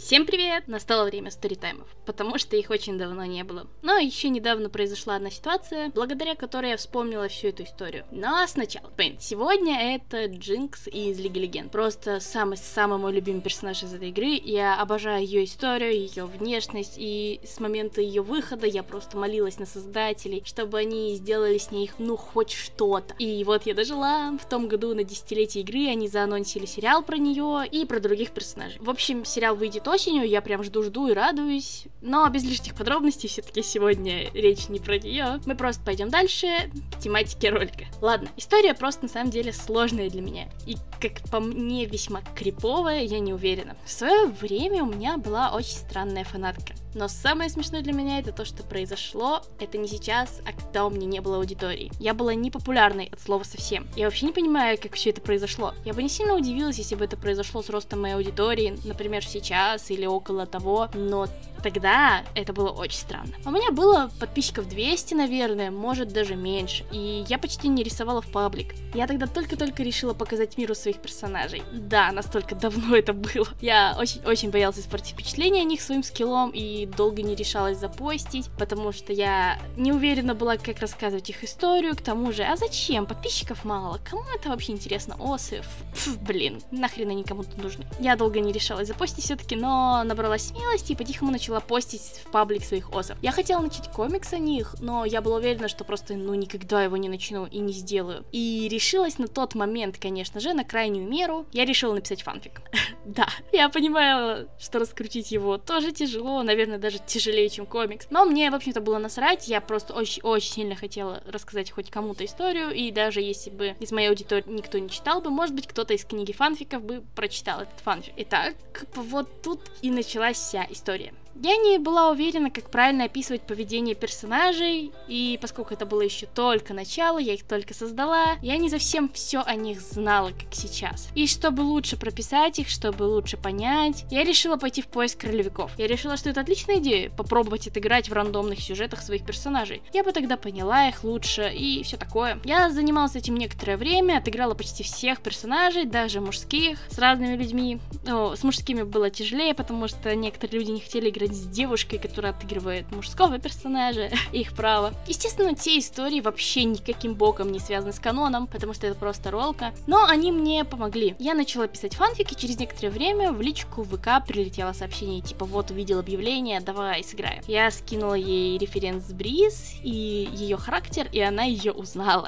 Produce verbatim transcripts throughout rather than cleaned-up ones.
Всем привет! Настало время сторитаймов, потому что их очень давно не было. Но еще недавно произошла одна ситуация, благодаря которой я вспомнила всю эту историю. Но сначала, Пейн. Сегодня это Джинкс из Лиги Легенд. Просто самый-самый мой любимый персонаж из этой игры. Я обожаю ее историю, ее внешность, и с момента ее выхода я просто молилась на создателей, чтобы они сделали с ней, ну, хоть что-то. И вот я дожила. В том году на десятилетие игры они заанонсили сериал про нее и про других персонажей. В общем, сериал выйдет осенью, я прям жду-жду и радуюсь. Но без лишних подробностей, все-таки сегодня речь не про нее. Мы просто пойдем дальше к тематике ролика. Ладно, история просто на самом деле сложная для меня. И, как по мне, весьма криповая, я не уверена. В свое время у меня была очень странная фанатка. Но самое смешное для меня это то, что произошло, это не сейчас, а когда у меня не было аудитории. Я была непопулярной от слова совсем. Я вообще не понимаю, как все это произошло. Я бы не сильно удивилась, если бы это произошло с ростом моей аудитории, например, сейчас или около того, но тогда это было очень странно. У меня было подписчиков двести, наверное, может даже меньше, и я почти не рисовала в паблик. Я тогда только-только решила показать миру своих персонажей. Да, настолько давно это было. Я очень-очень боялась испортить впечатление о них своим скиллом и долго не решалась запостить, потому что я не уверена была, как рассказывать их историю. К тому же, а зачем? Подписчиков мало. Кому это вообще интересно? Осы, Пф, блин, нахрен они кому-то нужны. Я долго не решалась запостить все-таки, но набралась смелости и по-тихому начала постить в паблик своих осов. Я хотела начать комикс о них, но я была уверена, что просто, ну, никогда его не начну и не сделаю. И решилась на тот момент, конечно же, на крайнюю меру. Я решила написать фанфик. Да, я понимаю, что раскрутить его тоже тяжело, наверное, даже тяжелее, чем комикс. Но мне, в общем-то, было насрать. Я просто очень-очень сильно хотела рассказать хоть кому-то историю, и даже если бы из моей аудитории никто не читал бы, может быть, кто-то из книги фанфиков бы прочитал этот фанфик. Итак, вот тут и началась вся история. Я не была уверена, как правильно описывать поведение персонажей, и поскольку это было еще только начало, я их только создала, я не совсем все о них знала, как сейчас. И чтобы лучше прописать их, чтобы лучше понять, я решила пойти в поиск ролевиков. Я решила, что это отличная идея, попробовать отыграть в рандомных сюжетах своих персонажей. Я бы тогда поняла их лучше и все такое. Я занималась этим некоторое время, отыграла почти всех персонажей, даже мужских, с разными людьми. Ну, с мужскими было тяжелее, потому что некоторые люди не хотели играть с девушкой, которая отыгрывает мужского персонажа, их право. Естественно, те истории вообще никаким боком не связаны с каноном, потому что это просто ролка, но они мне помогли. Я начала писать фанфики, через некоторое время в личку в ВК прилетело сообщение, типа, вот увидел объявление, давай сыграем. Я скинула ей референс Бриз и ее характер, и она ее узнала.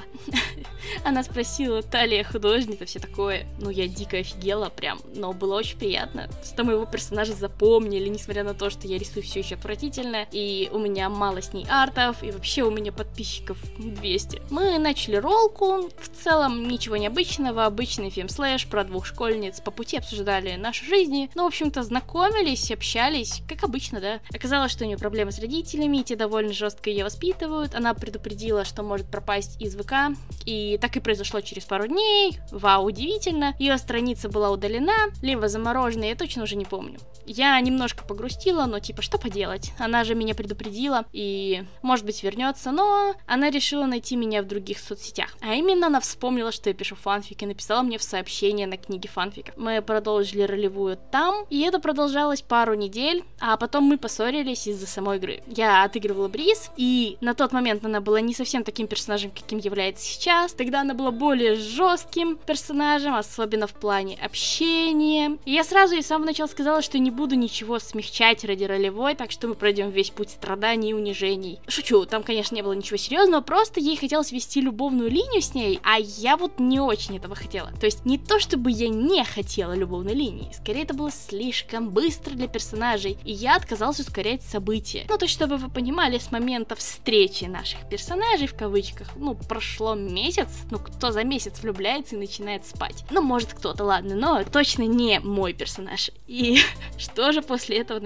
Она спросила, Талия художница, все такое. Ну, я дико офигела прям, но было очень приятно, что моего персонажа запомнили, несмотря на то, что я рисую все еще отвратительно, и у меня мало с ней артов, и вообще у меня подписчиков двести. Мы начали ролку, в целом ничего необычного, обычный фем-слэш про двух школьниц, по пути обсуждали наши жизни, ну, в общем-то, знакомились, общались, как обычно, да. Оказалось, что у нее проблемы с родителями, и те довольно жестко ее воспитывают, она предупредила, что может пропасть из ВК, и так и произошло через пару дней, вау, удивительно, ее страница была удалена, либо заморожена, я точно уже не помню. Я немножко погрустила, но типа, что поделать? Она же меня предупредила и, может быть, вернется, но она решила найти меня в других соцсетях. А именно, она вспомнила, что я пишу фанфики, и написала мне в сообщение на книге фанфиков. Мы продолжили ролевую там, и это продолжалось пару недель, а потом мы поссорились из-за самой игры. Я отыгрывала Бриз, и на тот момент она была не совсем таким персонажем, каким является сейчас. Тогда она была более жестким персонажем, особенно в плане общения. И я сразу ей с самого начала сказала, что не буду ничего смягчать ради ролевой, так что мы пройдем весь путь страданий и унижений. Шучу, там, конечно, не было ничего серьезного, просто ей хотелось вести любовную линию с ней, а я вот не очень этого хотела. То есть не то, чтобы я не хотела любовной линии, скорее это было слишком быстро для персонажей, и я отказалась ускорять события. Ну, то есть, чтобы вы понимали, с момента встречи наших персонажей, в кавычках, ну, прошло месяц, ну, кто за месяц влюбляется и начинает спать? Ну, может, кто-то, ладно, но точно не мой персонаж. И что же после этого началось?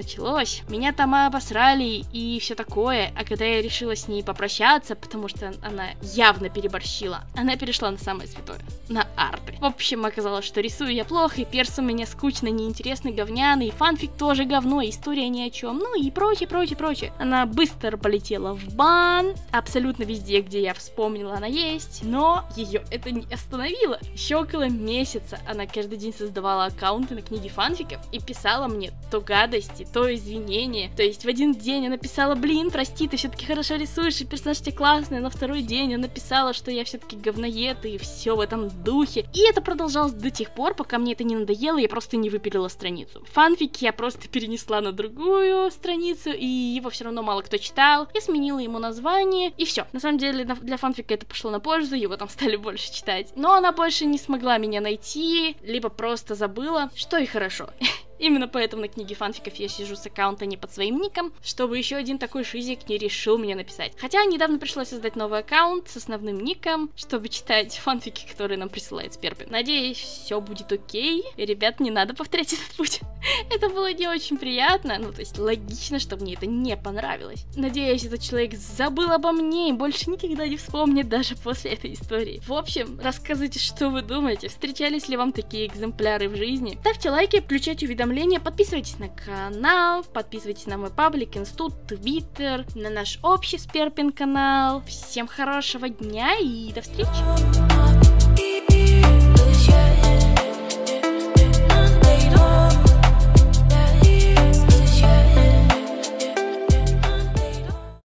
понеслось. Меня там обосрали и все такое. А когда я решила с ней попрощаться, потому что она явно переборщила, она перешла на самое святое. На арты. В общем, оказалось, что рисую я плохо, и перс у меня скучный, неинтересный, говняный, и фанфик тоже говно, и история ни о чем, ну и прочее, прочее, прочее. Она быстро полетела в бан, абсолютно везде, где я вспомнила, она есть, но ее это не остановило. Еще около месяца она каждый день создавала аккаунты на книги фанфиков и писала мне то гадости, то извинения. То есть в один день она писала: блин, прости, ты все-таки хорошо рисуешь, и персонаж тебе классный, а на второй день она писала, что я все-таки говноед, и все в этом духе. И это продолжалось до тех пор, пока мне это не надоело, я просто не выпилила страницу. Фанфик я просто перенесла на другую страницу, и его все равно мало кто читал. Я сменила ему название, и все. На самом деле для фанфика это пошло на пользу, его там стали больше читать. Но она больше не смогла меня найти, либо просто забыла, что и хорошо. Именно поэтому на книге фанфиков я сижу с аккаунта не под своим ником, чтобы еще один такой шизик не решил мне написать. Хотя недавно пришлось создать новый аккаунт с основным ником, чтобы читать фанфики, которые нам присылает Сперпин. Надеюсь, все будет окей. И, ребят, не надо повторять этот путь. Это было не очень приятно, ну то есть логично, что мне это не понравилось. Надеюсь, этот человек забыл обо мне и больше никогда не вспомнит даже после этой истории. В общем, рассказывайте, что вы думаете, встречались ли вам такие экземпляры в жизни. Ставьте лайки, включайте уведомления. Подписывайтесь на канал, подписывайтесь на мой паблик, инсту, твиттер, на наш общий Сперпин канал. Всем хорошего дня и до встречи!